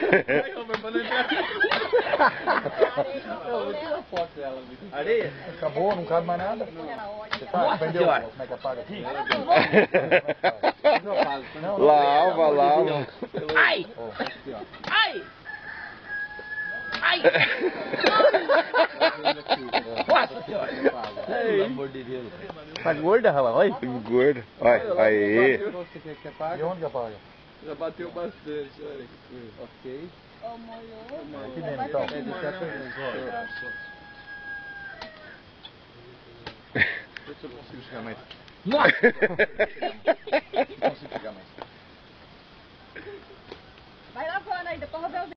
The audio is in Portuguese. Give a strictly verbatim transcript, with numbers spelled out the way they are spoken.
Areia? Acabou, não cabe mais nada. Você tá, aprendeu como é que apaga aqui? Lava, lava. Ai! Ai! Ai! Nossa senhora! Pelo amor de Deus. Tá gorda, Rala? Olha. Gordo. Olha, aí. E onde que apaga? Já bateu bastante, olha. Ok. Ó, molhou. Aqui dentro, então. É de sacanagem. Deixa eu consigo chegar mais. Nossa! Não consigo chegar mais. Vai lavando aí, depois eu vou ver o